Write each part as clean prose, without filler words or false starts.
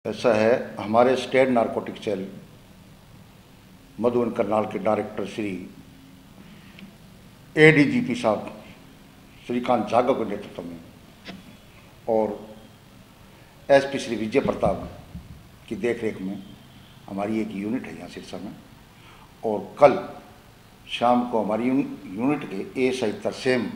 ऐसा है, हमारे state narcotic cell Madhuban Karnal के डायरेक्टर श्री एडीजीपी साहब श्रीकांत जागव के नेतृत्व में और एसपी श्री विजय प्रताप की देखरेख में हमारी एक यूनिट है यहाँ सिरसा में। और कल शाम को हमारी यूनिट के एएसआई तरसेम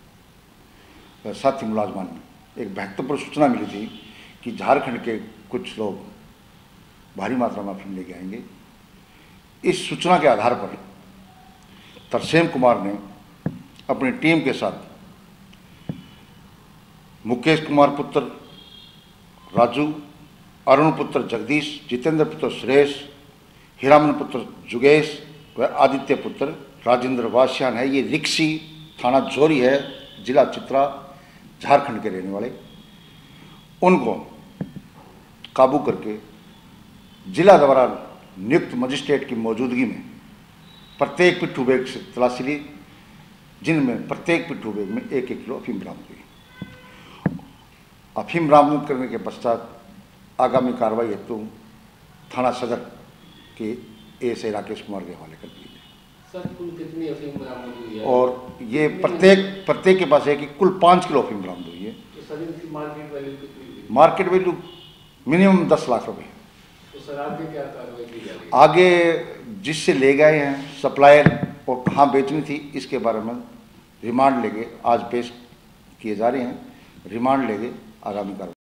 साथी मुलाजमान में एक महत्वपूर्ण सूचना मिली थी कि झारखंड के कुछ लोग भारी मात्रा में अफीम लेके आएंगे। इस सूचना के आधार पर तरसेम कुमार ने अपनी टीम के साथ मुकेश कुमार पुत्र राजू, अरुण पुत्र जगदीश, जितेंद्र पुत्र सुरेश, हीरामन पुत्र जुगेश व आदित्य पुत्र राजेंद्र वासियान है। ये रिक्सी थाना जोरी है, जिला चित्रा, झारखंड के रहने वाले। उनको काबू करके जिला द्वारा नियुक्त मजिस्ट्रेट की मौजूदगी में प्रत्येक पिट्ठू बैग से तलाशी ली, जिनमें प्रत्येक पिट्ठू बैग में 1-1 किलो अफीम बरामद हुई। अफीम बरामद करने के पश्चात आगामी कार्रवाई हेतु थाना सदर के एएसआई राकेश कुमार के हवाले कर दिए। सर, कुल कितनी अफीम बरामद हुई है? और ये प्रत्येक के पास है कि कुल 5 किलो अफीम बरामद हुई है। तो सर, इनकी मार्केट वैल्यू कितनी? मार्केट वैल्यू मिनिमम 10 लाख रुपए। तो सर, आगे क्या कार्रवाई की जा रही है? आगे जिससे ले गए हैं सप्लायर और कहाँ बेचनी थी, इसके बारे में रिमांड लेके आज पेश किए जा रहे हैं। रिमांड लेके आगामी कार्रवाई